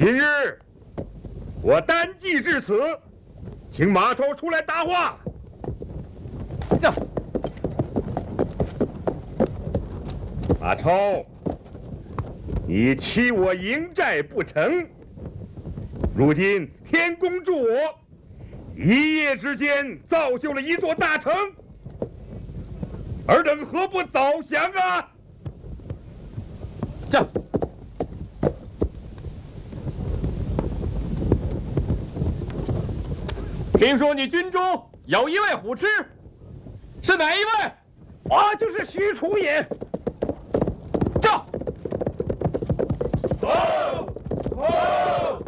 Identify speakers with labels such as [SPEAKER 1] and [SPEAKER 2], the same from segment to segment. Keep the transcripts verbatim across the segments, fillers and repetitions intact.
[SPEAKER 1] 今日我单骑至此，请马超出来答话。
[SPEAKER 2] 这
[SPEAKER 1] 马超，你欺我营寨不成？如今天公助我，一夜之间造就了一座大城，尔等何不早降啊？
[SPEAKER 2] 这。 听说你军中有一位虎痴，是哪一位？
[SPEAKER 1] 我就是许褚也。
[SPEAKER 2] 驾！
[SPEAKER 1] 走！走！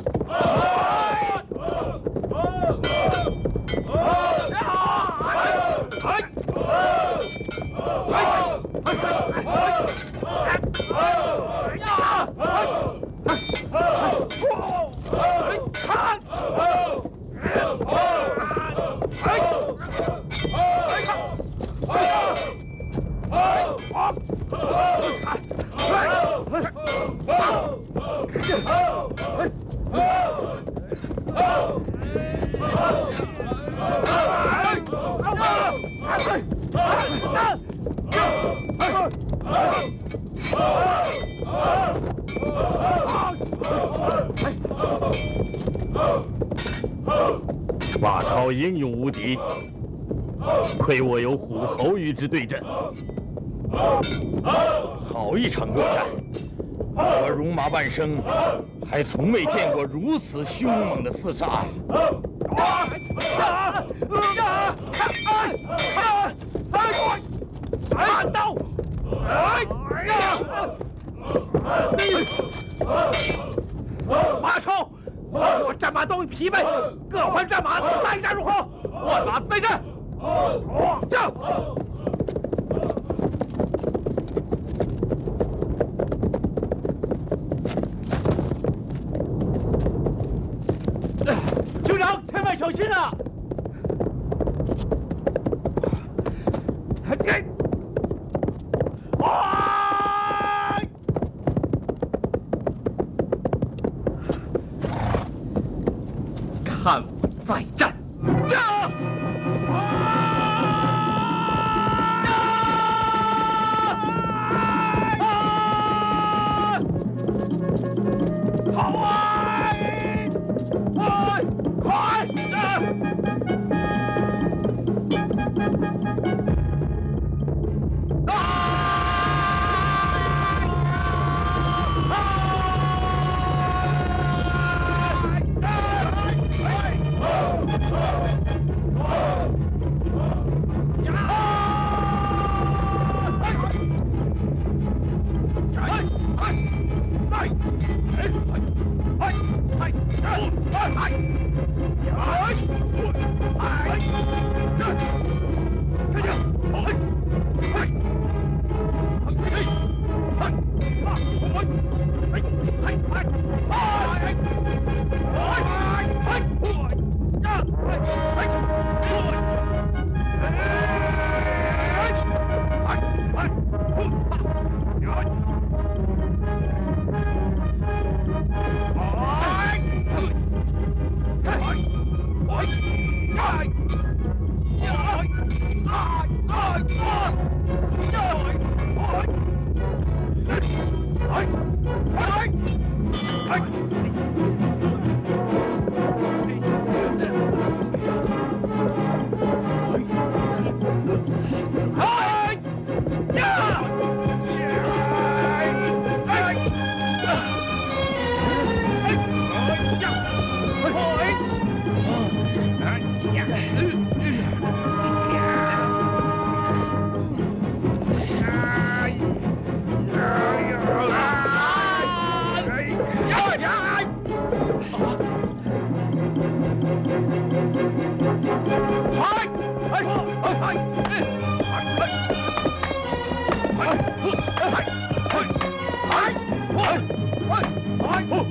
[SPEAKER 3] 马超英勇无敌，亏我有虎侯与之对阵，好一场恶战！我戎马半生，还从未见过如此凶猛的厮杀。
[SPEAKER 2] 砍刀！马超，我战马都已疲惫，各换战马，再战如何？换马再战！战！军长，千万小心啊！天！ 看我再战！战！好啊！快！快！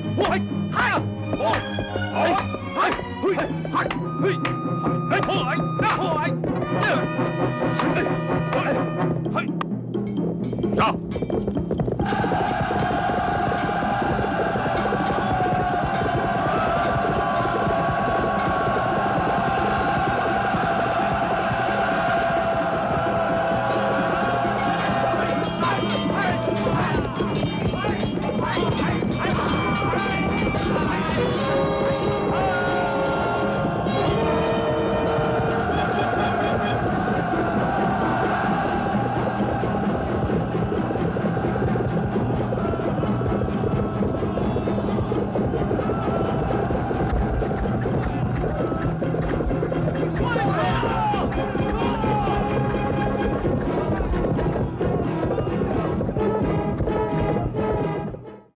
[SPEAKER 1] 嘿！